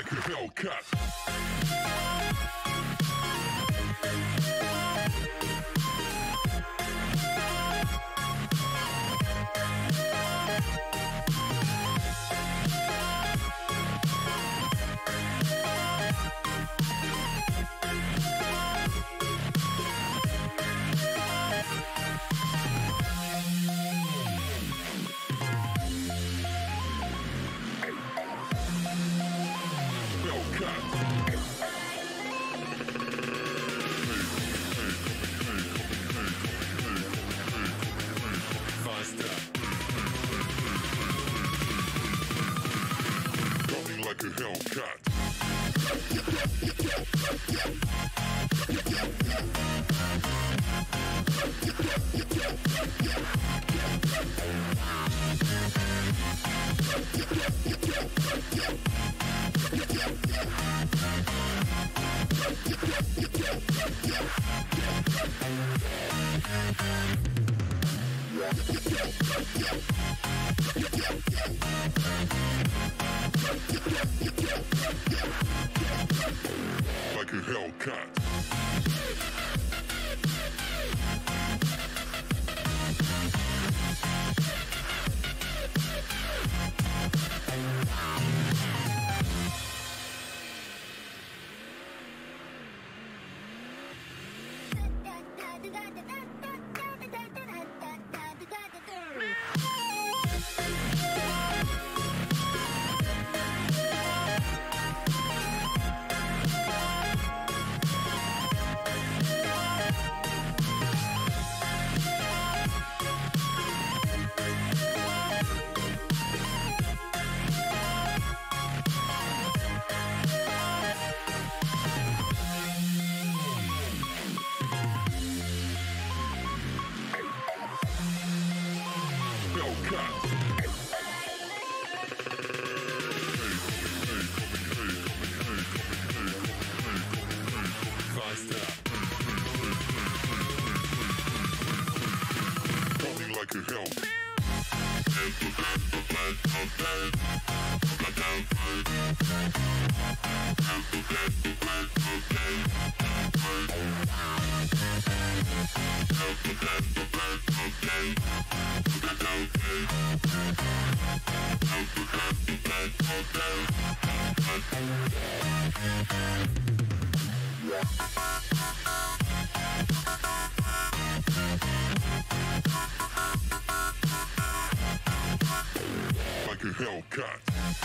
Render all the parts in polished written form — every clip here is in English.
like a Hellcat. Like a Hellcat. Like a Hellcat. Like a hell. Like a Hellcat.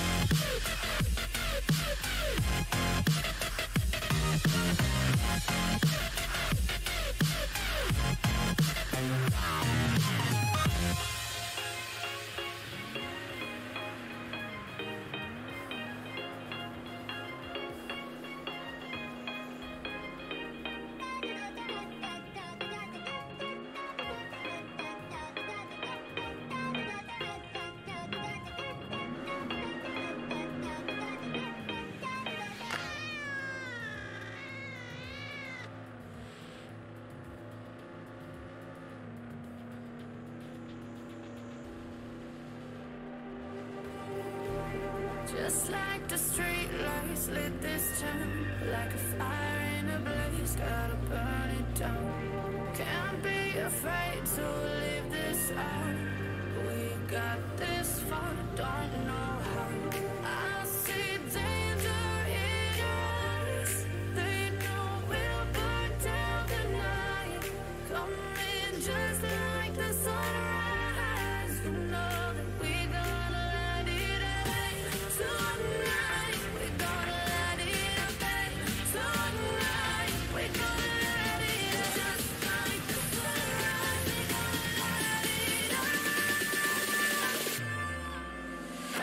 Just like the street lights lit this town, like a fire in a blaze, gotta burn it down. Can't be afraid to leave this out. We got this far, don't know how. I see danger in your eyes. They know we'll burn down the night. Coming just like the sunrise. You know that we gonna light it up tonight. We gonna light it up tonight. We gonna light it up just like the sunrise. We gonna light it up.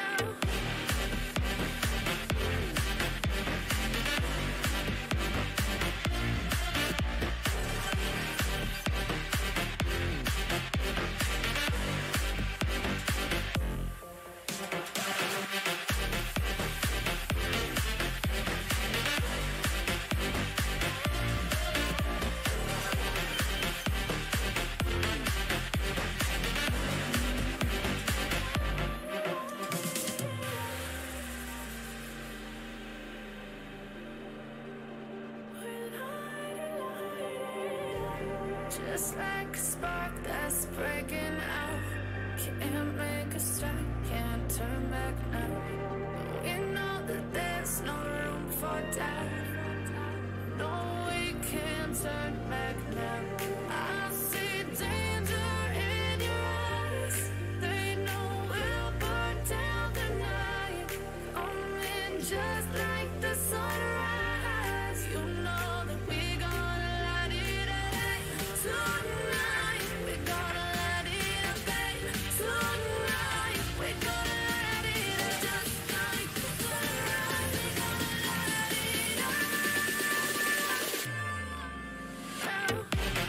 just like a spark that's breaking out. Can't make a stop, can't turn back now. We know that there's no room for doubt. No, we can't turn back now. I see danger in your eyes. They know we'll burn down the night. Coming just like the sunrise. You know that we gonna light it up tonight. We gonna light it up, baby. Tonight we gonna light it up just like the sunrise. We gonna light it up.